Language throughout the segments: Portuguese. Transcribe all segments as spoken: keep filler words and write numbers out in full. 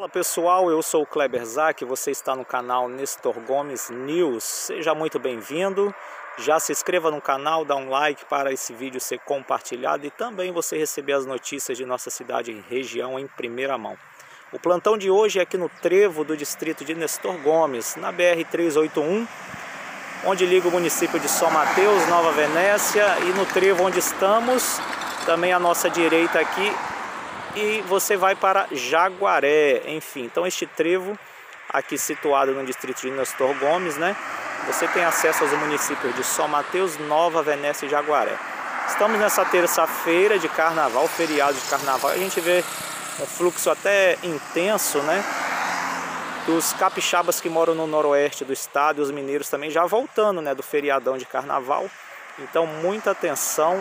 Fala pessoal, eu sou o Kleber Zac, você está no canal Nestor Gomes News. Seja muito bem-vindo. Já se inscreva no canal, dá um like para esse vídeo ser compartilhado e também você receber as notícias de nossa cidade e região em primeira mão. O plantão de hoje é aqui no trevo do distrito de Nestor Gomes, na B R trezentos e oitenta e um, onde liga o município de São Mateus, Nova Venécia, e no trevo onde estamos, também à nossa direita aqui, e você vai para Jaguaré, enfim. Então este trevo aqui situado no distrito de Nestor Gomes, né? Você tem acesso aos municípios de São Mateus, Nova Venécia e Jaguaré. Estamos nessa terça-feira de carnaval, feriado de carnaval, a gente vê um fluxo até intenso, né? Dos capixabas que moram no noroeste do estado e os mineiros também já voltando, né? Do feriadão de carnaval. Então muita atenção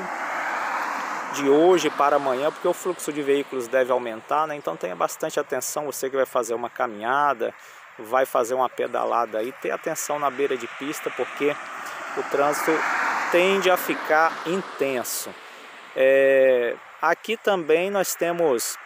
de hoje para amanhã, porque o fluxo de veículos deve aumentar, né? Então tenha bastante atenção, você que vai fazer uma caminhada, vai fazer uma pedalada aí, ter atenção na beira de pista, porque o trânsito tende a ficar intenso. É, aqui também nós temos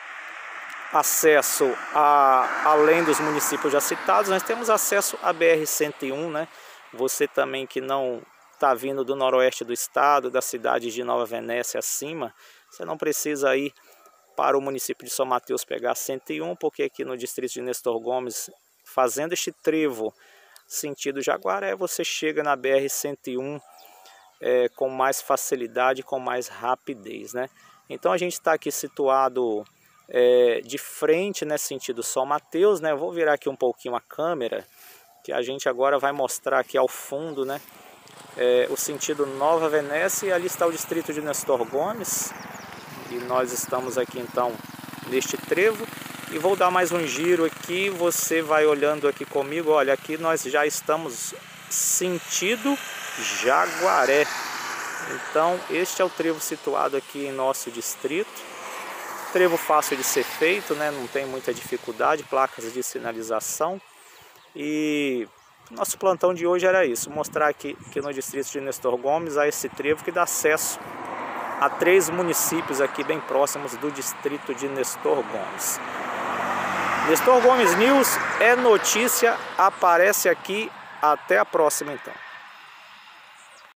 acesso a, além dos municípios já citados, nós temos acesso à B R cento e um, né? Você também que não está vindo do noroeste do estado, da cidade de Nova Venécia acima, você não precisa ir para o município de São Mateus pegar cento e um, porque aqui no distrito de Nestor Gomes, fazendo este trevo sentido Jaguaré, você chega na B R cento e um é, com mais facilidade, com mais rapidez, né? Então a gente está aqui situado é, de frente, né, sentido São Mateus, né? Eu vou virar aqui um pouquinho a câmera, que a gente agora vai mostrar aqui ao fundo, né? É, o sentido Nova Venécia, e ali está o distrito de Nestor Gomes, e nós estamos aqui então neste trevo, e vou dar mais um giro aqui, você vai olhando aqui comigo. Olha, aqui nós já estamos sentido Jaguaré. Então este é o trevo situado aqui em nosso distrito, trevo fácil de ser feito, né? Não tem muita dificuldade, placas de sinalização. E nosso plantão de hoje era isso, mostrar aqui que no distrito de Nestor Gomes há esse trevo que dá acesso a três municípios aqui bem próximos do distrito de Nestor Gomes. Nestor Gomes News é notícia, aparece aqui. Até a próxima então.